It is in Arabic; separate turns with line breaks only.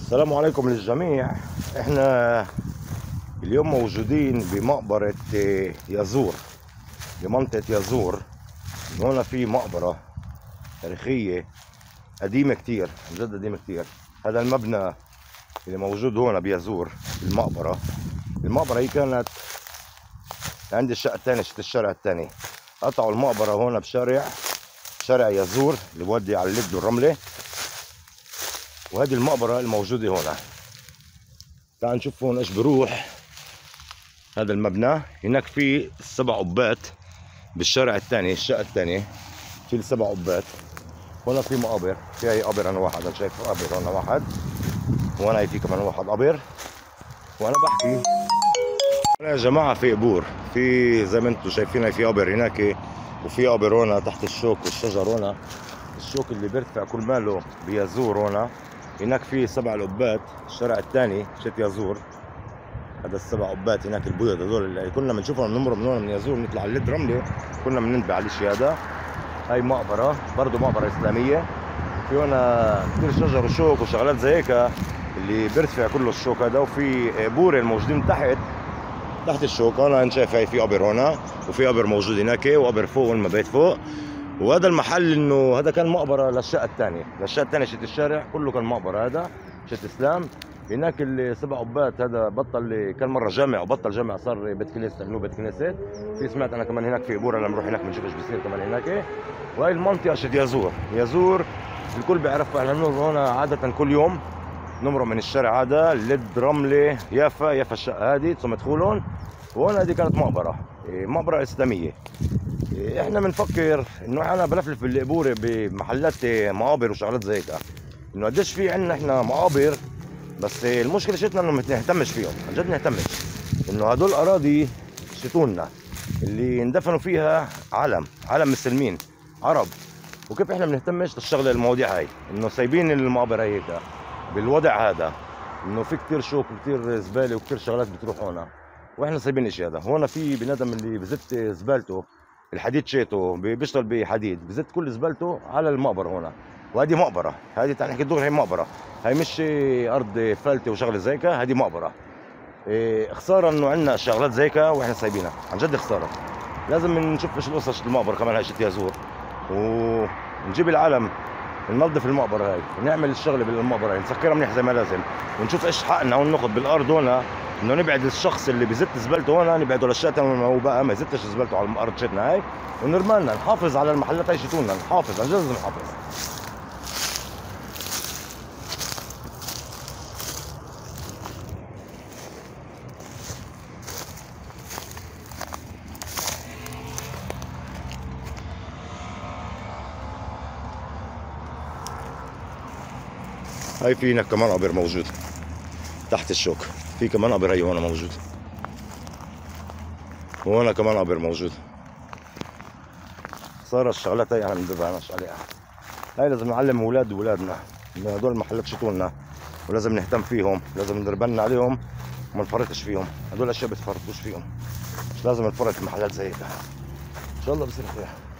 السلام عليكم للجميع. احنا اليوم موجودين بمقبرة يازور، بمنطقة يازور. هنا في مقبرة تاريخية قديمة كتير، عن جد قديمة كتير. هذا المبنى اللي موجود هنا بيازور، المقبرة هي كانت عند الشقة الثانية، شت الشارع الثاني. قطعوا المقبرة هنا شارع يازور اللي بودي على اللد والرملة، وهذه المقبرة الموجودة هنا. تعال نشوف هون ايش بروح. هذا المبنى هناك في 7 قبات بالشارع الثاني، الشقة الثانية في 7 قبات. هنا في مقابر، في هي قبر انا واحد، انا شايف قبر هنا واحد، وانا هي في كمان واحد قبر. وانا بحكي هنا يا جماعة في قبور، في زي ما انتم شايفين في قبر هناك، وفي قبر هنا تحت الشوك والشجر. هنا الشوك اللي بيرتفع كل ماله بيازور. هناك في 7 قبات الشارع الثاني شت يازور. هذا ال7 قبات هناك البيض هذول اللي كنا بنشوفهم بنمر من هون من يازور، نطلع على اللد رمله كنا بننبه على الشيء هذا. هاي مقبره برضه مقبره اسلاميه، في هنا كثير شجر وشوك وشغلات زي هيك اللي بيرتفع كله الشوك هذا. وفي قبور الموجودين تحت الشوك. انا شايف هاي في قبر هنا، وفي قبر موجود هناك، وقبر فوق المبيت فوق. وهذا المحل انه هذا كان مقبره للشقه الثانيه، شت الشارع كله كان مقبره. هذا شت اسلام. هناك اللي 7 قبات هذا بطل، كان مره جامع وبطل جامع، صار بيت كنيسه، عملوه بيت كنيسه. في سمعت انا كمان هناك في قبور، لما نروح هناك بنشوف ايش بصير كمان هناك. وهي المنطقه شت يازور الكل بيعرفها. احنا بنمر هنا عاده كل يوم، نمر من الشارع هذا لد رمله يافا الشقه هذه ثم تدخلون. وهنا هذه كانت مقبره اسلاميه. احنا بنفكر انه انا بلفلف بالقبوره بمحلات مقابر وشغلات زي هيك، انه قديش في عندنا احنا مقابر، بس المشكله شتنا انه ما نهتمش فيهم. عن جد نهتمش انه هدول الاراضي شتونا اللي اندفنوا فيها عالم مسلمين عرب، وكيف احنا بنهتمش للشغله المواضيع هاي، انه سايبين المقابر هيك بالوضع هذا، انه في كثير شوك وكثير زباله وكثير شغلات بتروح هنا، واحنا سايبين الشيء هذا. هون في بني ادم اللي بزت زبالته، الحديد شيته بيشتغل بحديد، بزت كل زبالته على المقبره هنا. وهذه مقبره، هذه تعال نحكي دغري، هي مقبره، هي مش ارض فلته وشغله زي هيك، هذه مقبره. خساره انه عندنا شغلات زي هيك واحنا سايبينها، عن جد خساره. لازم نشوف ايش القصص المقبره كمان هاي شت يازور، ونجيب العالم ننظف المقبره هاي، ونعمل الشغله بالمقبره هاي، نسكرها منيح زي ما لازم، ونشوف ايش حقنا وناخذ بالارض هنا، انه نبعد الشخص اللي بزت زبالته هنا، نبعده للشقه هو بقى ما يزتش زبالته على الارض شتنا هاي، ونرمالنا نحافظ على المحلات هاي شتونا، نحافظ عن جد لازم نحافظ. هاي في هناك كمان قبر موجود تحت الشوك، في كمان قبر هي هون موجود، وهنا كمان قبر موجود. صار الشغلات هي احنا بننتبهش عليها، هاي لازم نعلم اولاد واولادنا انه هدول المحلات شتولنا، ولازم نهتم فيهم، لازم ندير بالنا عليهم وما نفرطش فيهم. هدول الاشياء بتفرطوش فيهم، مش لازم نفرط في محلات زي هيك. ان شاء الله بصير خير.